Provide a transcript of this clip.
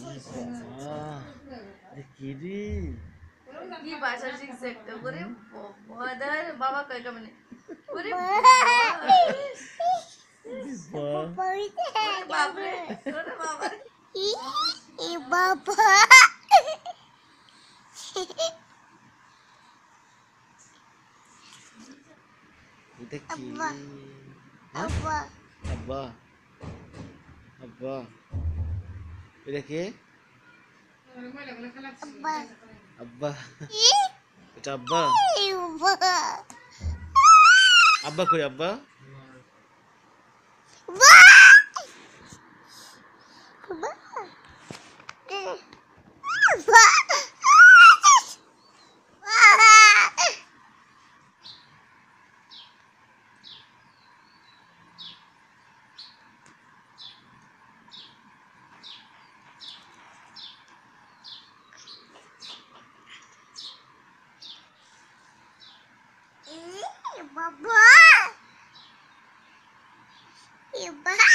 কিরি কি ভাষা শিখছে একটা করে বাবার বাবা কয় কেমনে ওরে বাবা রে ওরে বাবা রে বাবা এটা কি আব্বা আব্বা আব্বা এটা কে আব্বা আব্বা এটা আব্বা বাবা আব্বা কই আব্বা Baba. Baba.